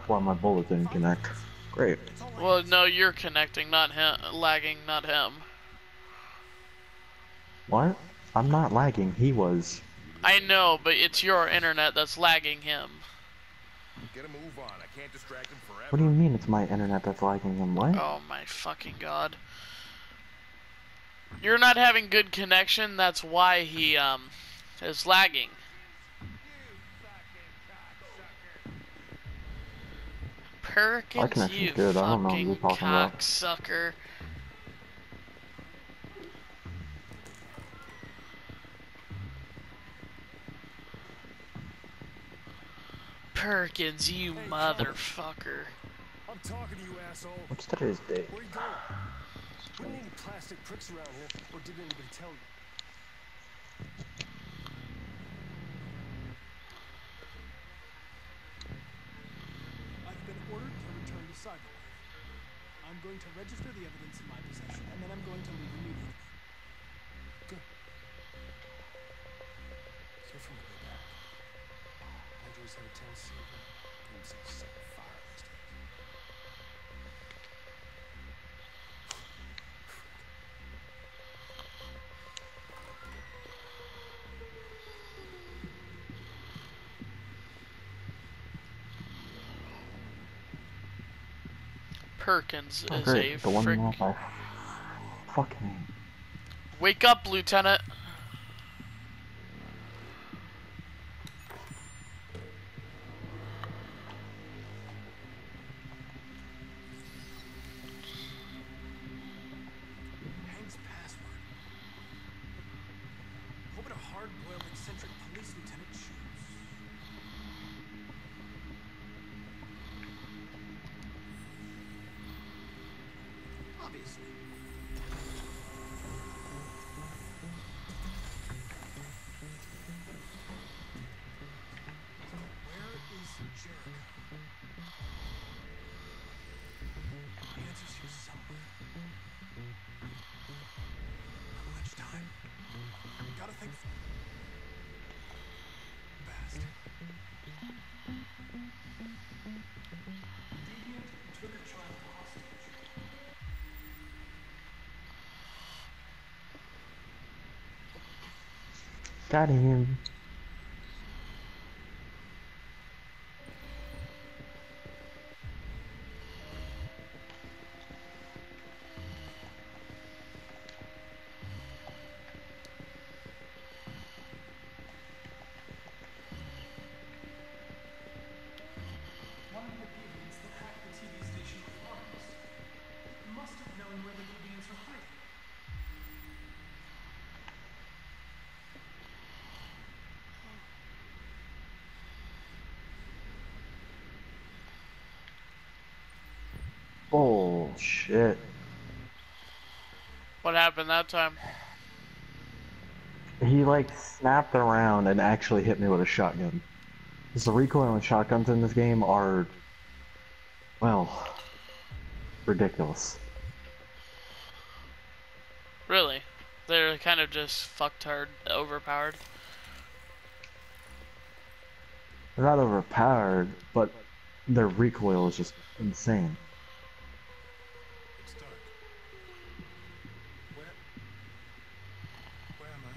Well, my bullet didn't connect. Great. Well, no, you're connecting, not him. Lagging, not him. What? I'm not lagging. He was. I know, but it's your internet that's lagging him. Get a move on. I can't distract him forever. What do you mean it's my internet that's lagging him? What? Oh my fucking god. You're not having good connection, that's why he, is lagging. My Perkins, connection's you good. I don't know what you're fucking talking about. cocksucker. Perkins, you motherfucker. I'm talking to you, asshole. What's today's date? Where you going? We don't need any plastic pricks around here, or did anybody tell you? I've been ordered to return to Cyberlife. I'm going to register the evidence in my possession, and then I'm going to leave immediately. Good. Hear from the way back. Andrew's Hotel Silver. Got himself set on fire these days. Perkins Oh, is a great. The one frick. map I fucking. Wake up, Lieutenant. Hank's password. What would a hard-boiled, eccentric police lieutenant choose? Obviously. Where is Jericho? The answer's here somewhere. How much time? Gotta think fast. Deviant took a child hostage. Got him. One of the deviants that hacked the TV station Florence must have known where the deviants are hiding. Bullshit. What happened that time? He like snapped around and actually hit me with a shotgun. Because the recoil and shotguns in this game are, well, ridiculous. Really? They're kind of just fucktard, overpowered. They're not overpowered, but their recoil is just insane. It's dark. Where am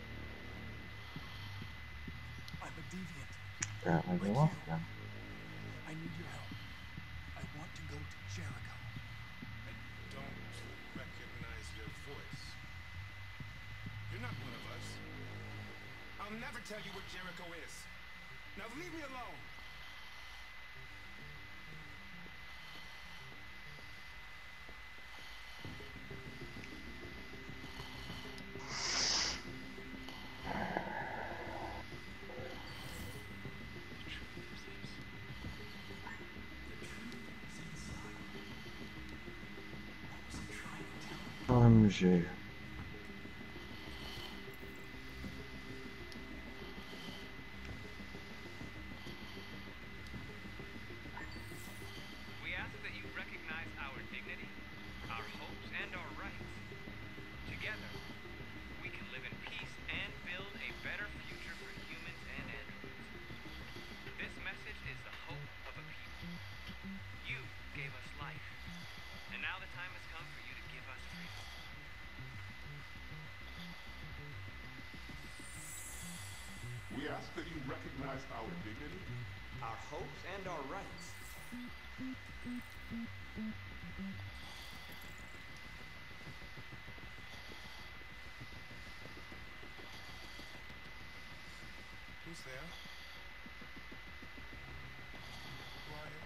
I? I'm a deviant. Apparently they Like lost you. them. I need your help. I want to go to Jericho. I don't recognize your voice. You're not one of us. I'll never tell you where Jericho is. Now leave me alone. OMG. We ask that you recognize our dignity, our hopes, and our rights. Together, we can live in peace and build a better future for humans and androids. This message is the hope of a people. ask that you recognize our dignity? Our hopes and our rights. Who's there? Who are you?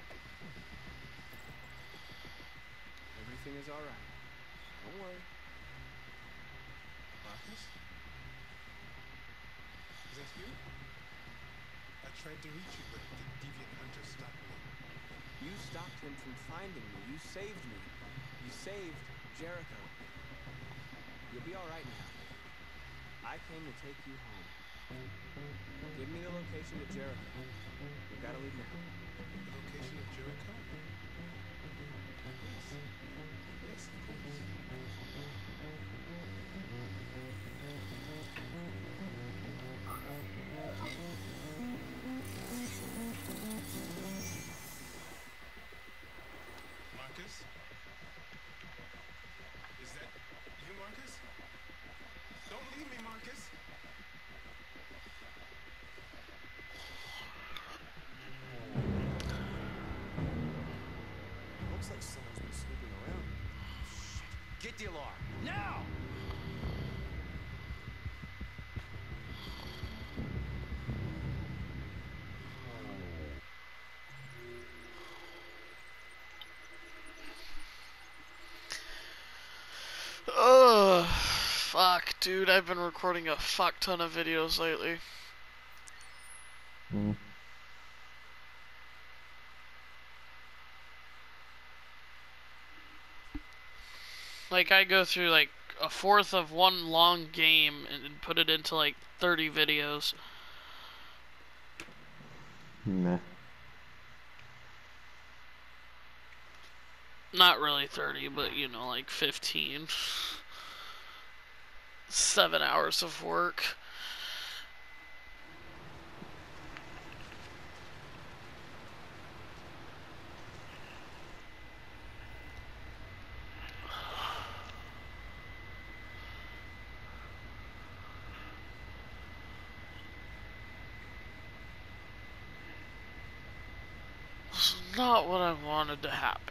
Everything is all right. Don't worry. Marcus? Is that you? I tried to reach you, but the deviant hunter stopped me. You stopped him from finding me. You saved me. You saved Jericho. You'll be all right now. I came to take you home. Give me the location of Jericho. We've got to leave now. The location of Jericho? Yes. Yes, of course. Marcus? Is that you, Marcus? Don't leave me, Marcus! Looks like someone's been snooping around. Get the alarm. Now! Ugh, fuck, dude. I've been recording a fuck ton of videos lately. Mm. Like, I go through like a fourth of one long game and put it into like 30 videos. Meh. Not really 30, but you know, like 15. 7 hours of work. This is not what I wanted to happen.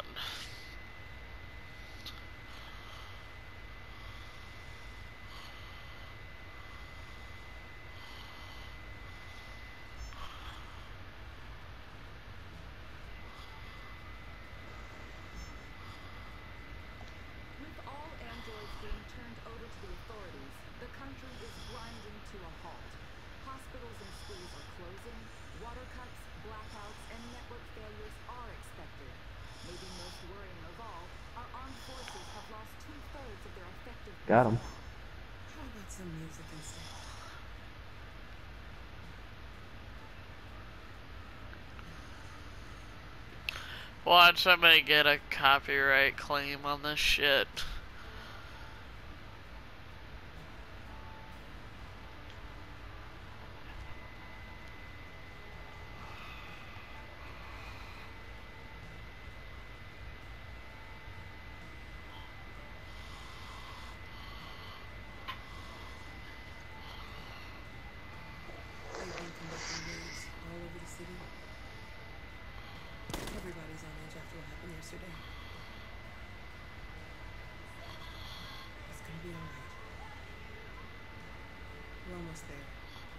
With all androids being turned over to the authorities, the country is grinding to a halt. Hospitals and schools are closing, water cuts, blackouts, and network failures are expected. Maybe most worrying of all, our armed forces have lost 2/3 of their effective Got 'em. personnel. How about some music instead? Watch somebody get a copyright claim on this shit. They've been conducting raids all over the city. Everybody's on edge after what happened yesterday. It's gonna be alright. We're almost there.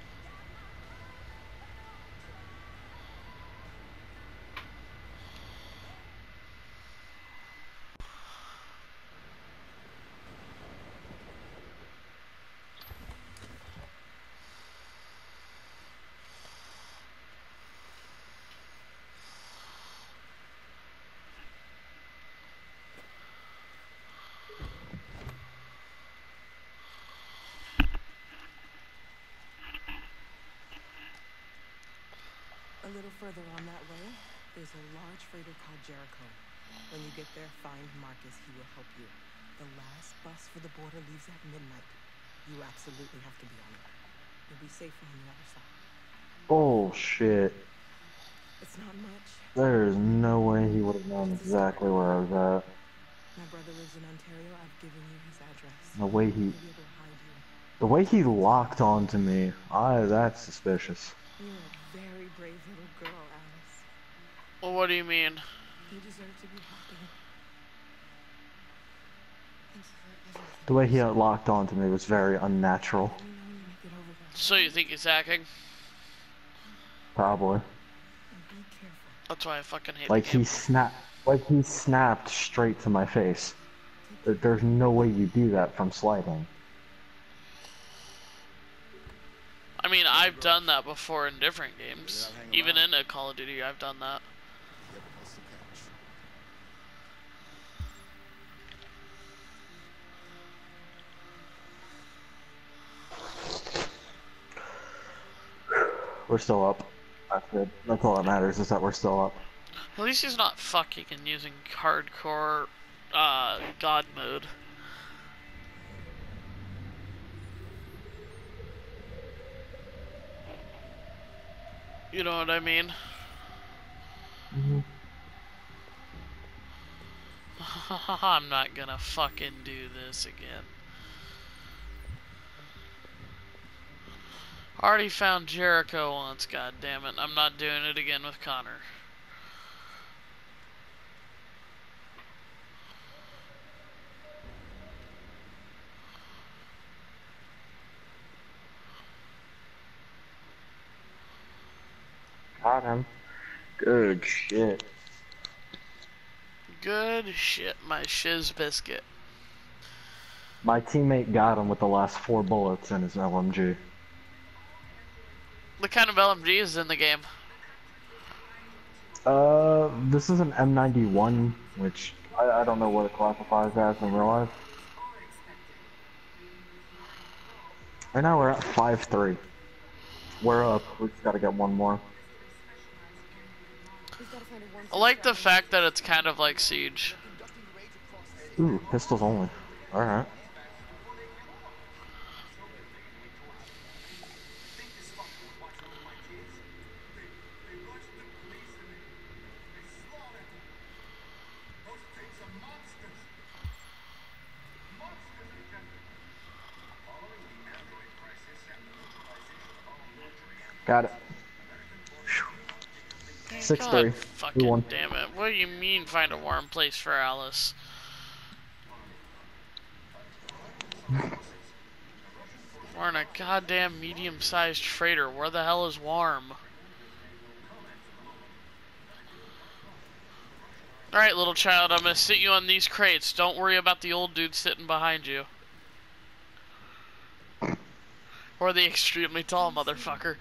A little further on that way, there's a large freighter called Jericho. When you get there, find Marcus. He will help you. The last bus for the border leaves at midnight. You absolutely have to be on it. You'll be safer on the other side. Bullshit. It's not much. There's no way he would have known exactly where I was at. My brother lives in Ontario. I've given you his address. The way he... He'll be able to hide you. The way he locked onto me, that's suspicious. You're a very brave little girl, Alice. Well, what do you mean? You deserve to be happy. Thank you for everything. The way he locked onto me was very unnatural. Let me know when you make it over there. So you think he's hacking? Probably. And be careful. That's why I fucking hate Like the game. he snapped straight to my face. There's no way you do that from sliding. I mean, I've done that before in different games. Even in a Call of Duty, I've done that. We're still up. That's good. That's all that matters, is that we're still up. At least he's not fucking and using hardcore, God mode. You know what I mean? I'm not gonna fucking do this again. Already found Jericho once, god damn it. I'm not doing it again with Connor. Got him. Good shit. Good shit, my shiz biscuit. My teammate got him with the last 4 bullets in his LMG. What kind of LMG is in the game? This is an M91, which I don't know what it classifies as in real life. Right now we're at 5-3. We're up. We just gotta get one more. I like the fact that it's kind of like Siege. Ooh, pistols only. Alright. Got it. 6-3. God fucking We won. damn it. What do you mean find a warm place for Alice? We're in a goddamn medium-sized freighter. Where the hell is warm? Alright, little child, I'm gonna sit you on these crates. Don't worry about the old dude sitting behind you. Or the extremely tall motherfucker.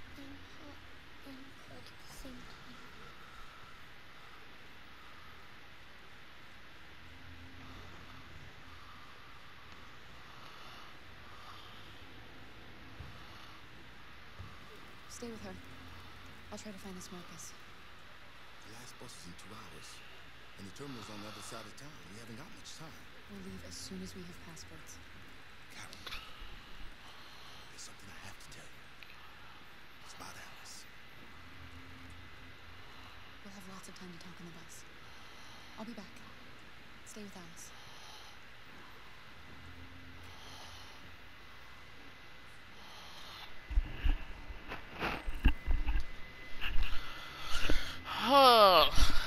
Stay with her. I'll try to find this Marcus. The last bus is in 2 hours, and the terminal's on the other side of town. We haven't got much time. We'll leave as soon as we have passports. Carol, there's something I have to tell you. It's about Alice. We'll have lots of time to talk on the bus. I'll be back. Stay with Alice. Oh.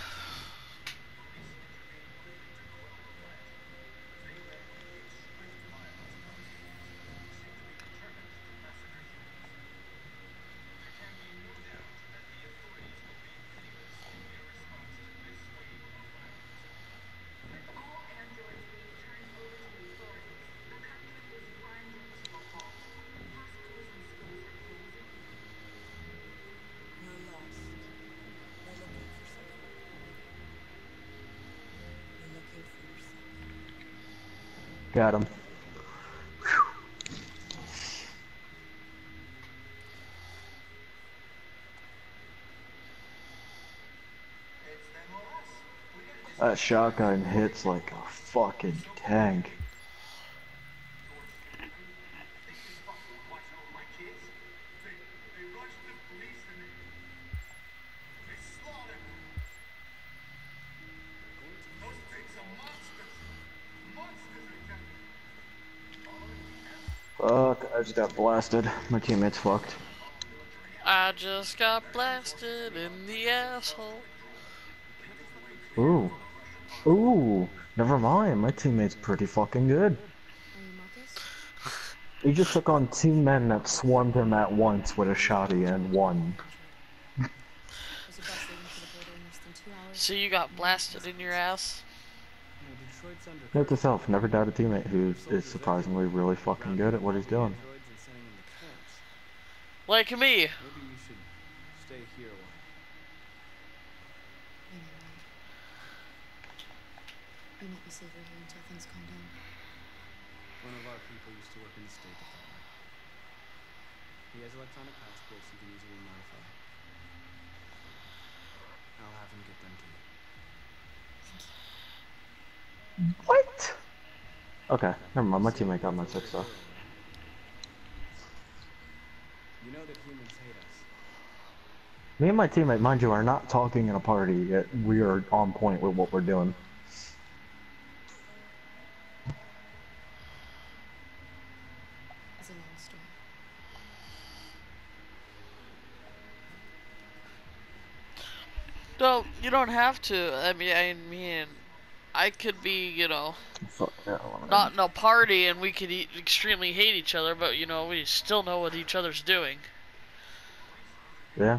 You're lost. They're looking for something. You're looking for yourself. Got him. That shotgun hits like a fucking tank. Fuck. I just got blasted. My teammate's fucked. I just got blasted in the asshole. Ooh. Ooh. Never mind. My teammate's pretty fucking good. Are you Marcus? He just took on 2 men that swarmed him at once with a shotty and won. There's a bus leading to the border in less than 2 hours. So you got blasted in your ass? You know, Detroit's under Note to self, never doubt a teammate who is surprisingly really fucking good at what he's doing. androids and sending them to camps. Like me. Maybe you should stay here a while. You know what? You might be safer here until things calm down. One of our people used to work in the State Department. He has electronic passports you can easily modify. I'll have him get them to you. What? Okay, never mind. My teammate got my 6 though. You know that humans hate us. Me and my teammate, mind you, are not talking in a party, yet we are on point with what we're doing. It's a long story. No, you don't have to. I mean, I could be, you know, Fuck yeah, not in a party and we could extremely hate each other, but, you know, we still know what each other's doing. Yeah.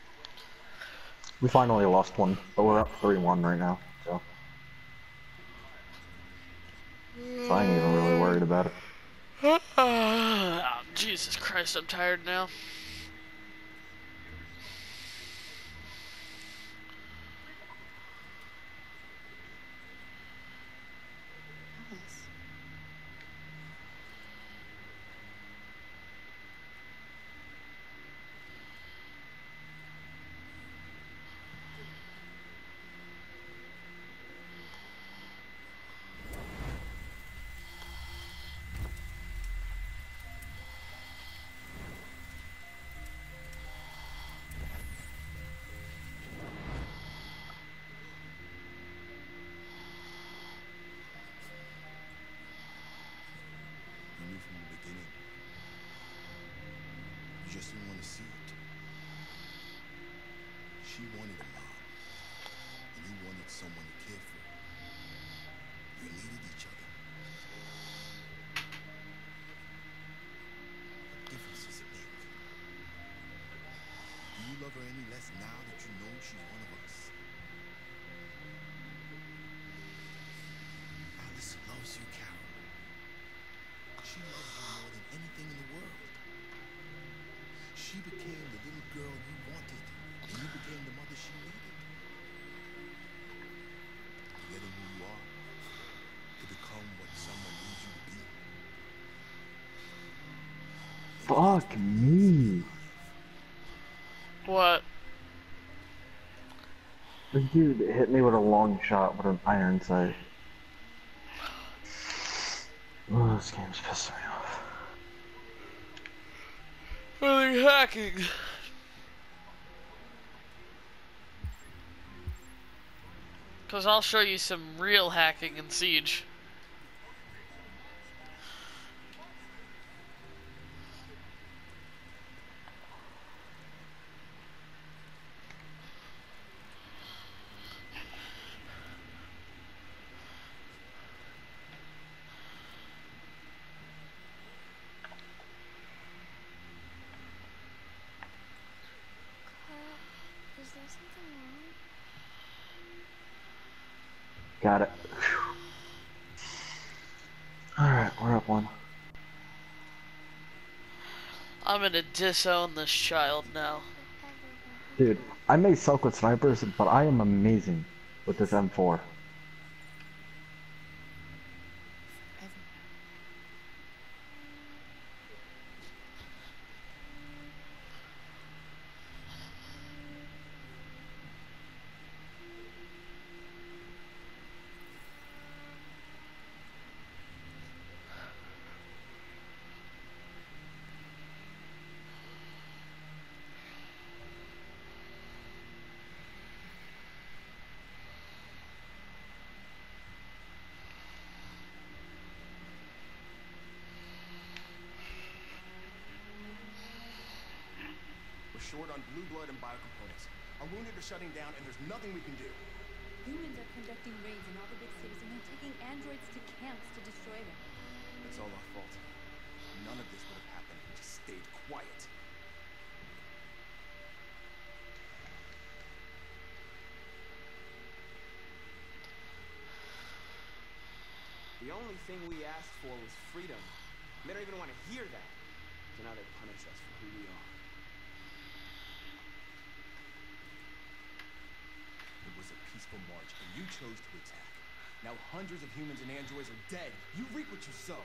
We finally lost one, but we're up 3-1 right now, so. So I ain't even really worried about it. Jesus Christ, I'm tired now. Alice. You knew from the beginning. You just didn't want to see it. She wanted a mom, and you wanted someone to care for. You needed each other. What difference does it make? Do you love her any less now that you know she's one of us? Alice loves you, Carol. She loves you more than anything in the world. She became the little girl you wanted, and you became the mother she needed. Forgetting who you are to become what someone needs you to be. Fuck me. What? This dude hit me with a long shot with an iron sight. Oh, this game's pissing me off. Are they hacking? Because I'll show you some real hacking in Siege. Is there something wrong? Got it. Alright, we're up 1. I'm gonna disown this child now. Dude, I may suck with snipers, but I am amazing with this M4. Ever. short on blue blood and biocomponents. Our wounded are shutting down, and there's nothing we can do. Humans are conducting raids in all the big cities and then taking androids to camps to destroy them. It's all our fault. None of this would have happened if we just stayed quiet. The only thing we asked for was freedom. They don't even want to hear that. So now they punish us for who we are. It was a peaceful march, and you chose to attack. Now hundreds of humans and androids are dead. You reap what you sow.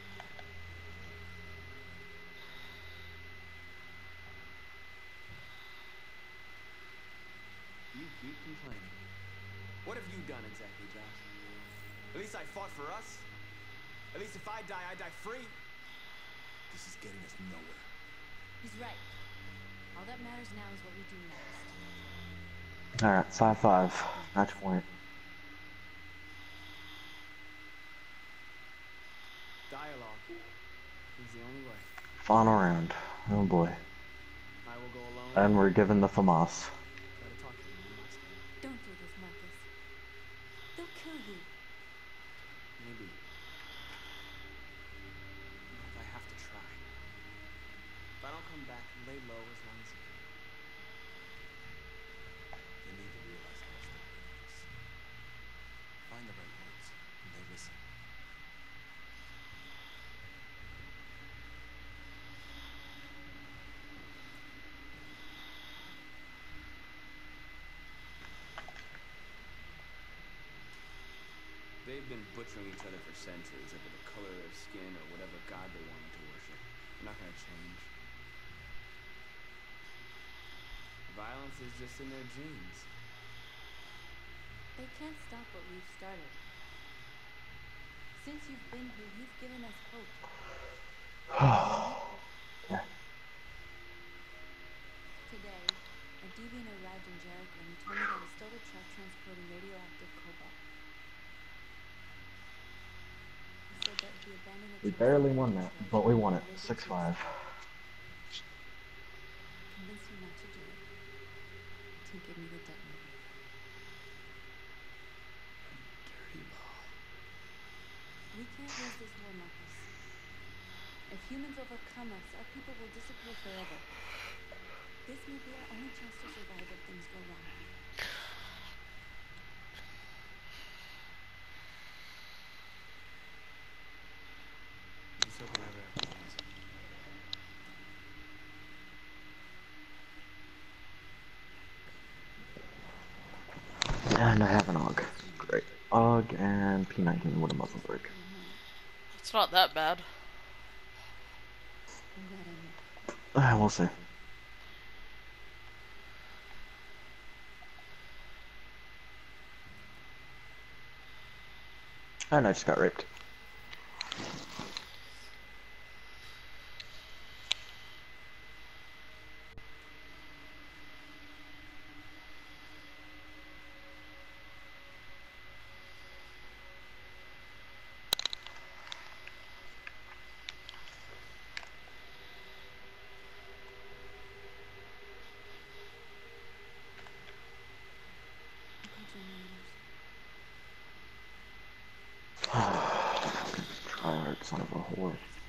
You keep complaining. What have you done exactly, Josh? At least I fought for us. At least if I die free. This is getting us nowhere. He's right. All that matters now is what we do next. Alright, 5-5. Match point. Dialogue is the only way. Final round. Oh boy. I will go alone. And we're given the FAMAS. Try to talk to them one last time. Don't do this, Marcus. They'll kill you. Maybe. But I have to try. If I don't come back, lay low as long as you can. They need to realize how much they need us. Find the right words, and they listen. They've been butchering each other for centuries over the color of their skin or whatever god they wanted to worship. They're not gonna change. Violence is just in their genes. They can't stop what we've started. Since you've been here, you've given us hope. Today, a deviant arrived in Jericho and he told me that he stole a truck transporting radioactive cobalt. He said that he abandoned the We truck barely in won the that, truck but we won and it. raided 6-5. Convinced him not to do it. To give me the detonator. Dirty law. We can't lose this war, Marcus. If humans overcome us, our people will disappear forever. This may be our only chance to survive if things go wrong. Let's hope it never happens. And I have an AUG. Great. AUG and P19 with a muzzle brake. It's not that bad. I'm glad I knew. We'll see. And I just got raped. I'll call generators. Tryhard, son of a whore.